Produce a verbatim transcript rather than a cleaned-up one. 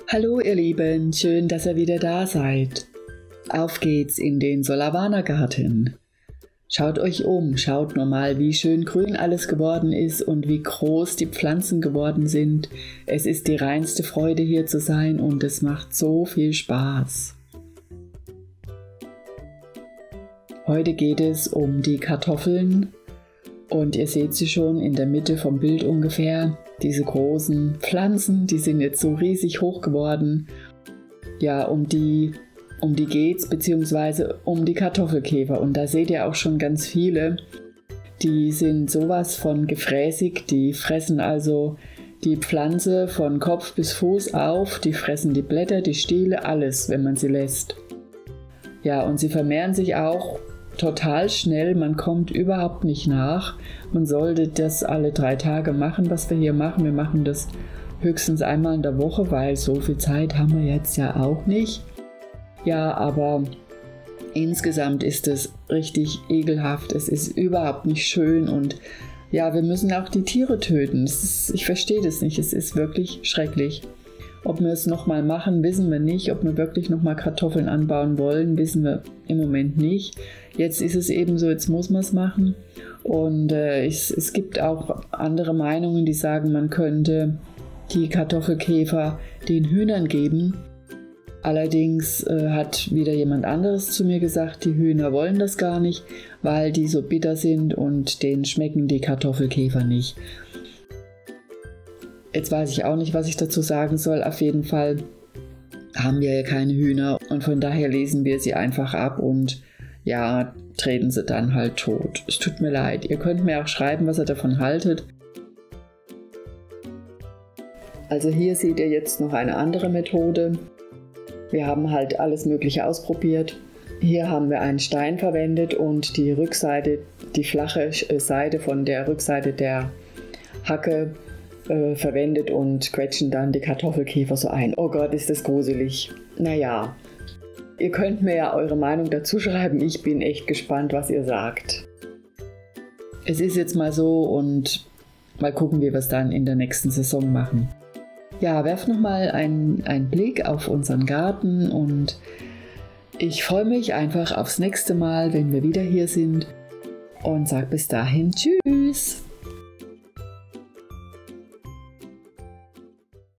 Hallo ihr Lieben, schön, dass ihr wieder da seid. Auf geht's in den Solavana Garten. Schaut euch um, schaut nur mal, wie schön grün alles geworden ist und wie groß die Pflanzen geworden sind. Es ist die reinste Freude hier zu sein und es macht so viel Spaß. Heute geht es um die Kartoffeln und ihr seht sie schon in der Mitte vom Bild ungefähr. Diese großen Pflanzen, die sind jetzt so riesig hoch geworden. Ja, um die, um die geht's, beziehungsweise um die Kartoffelkäfer. Und da seht ihr auch schon ganz viele, die sind sowas von gefräßig. Die fressen also die Pflanze von Kopf bis Fuß auf. Die fressen die Blätter, die Stiele, alles, wenn man sie lässt. Ja, und sie vermehren sich auch total schnell, man kommt überhaupt nicht nach. Man sollte das alle drei Tage machen, was wir hier machen. Wir machen das höchstens einmal in der Woche, weil so viel Zeit haben wir jetzt ja auch nicht. Ja, aber insgesamt ist es richtig ekelhaft. Es ist überhaupt nicht schön und ja, wir müssen auch die Tiere töten. Es ist, ich verstehe das nicht. Es ist wirklich schrecklich. Ob wir es nochmal machen, wissen wir nicht. Ob wir wirklich nochmal Kartoffeln anbauen wollen, wissen wir im Moment nicht. Jetzt ist es eben so, jetzt muss man es machen. Und äh, es, es gibt auch andere Meinungen, die sagen, man könnte die Kartoffelkäfer den Hühnern geben. Allerdings äh, hat wieder jemand anderes zu mir gesagt, die Hühner wollen das gar nicht, weil die so bitter sind und denen schmecken die Kartoffelkäfer nicht. Jetzt weiß ich auch nicht, was ich dazu sagen soll. Auf jeden Fall haben wir ja keine Hühner und von daher lesen wir sie einfach ab und ja, treten sie dann halt tot. Es tut mir leid. Ihr könnt mir auch schreiben, was ihr davon haltet. Also hier seht ihr jetzt noch eine andere Methode. Wir haben halt alles Mögliche ausprobiert. Hier haben wir einen Stein verwendet und die Rückseite, die flache Seite von der Rückseite der Hacke äh, verwendet und quetschen dann die Kartoffelkäfer so ein. Oh Gott, ist das gruselig. Naja. Ihr könnt mir ja eure Meinung dazu schreiben. Ich bin echt gespannt, was ihr sagt. Es ist jetzt mal so und mal gucken, wie wir es dann in der nächsten Saison machen. Ja, werft nochmal einen, einen Blick auf unseren Garten und ich freue mich einfach aufs nächste Mal, wenn wir wieder hier sind und sage bis dahin Tschüss.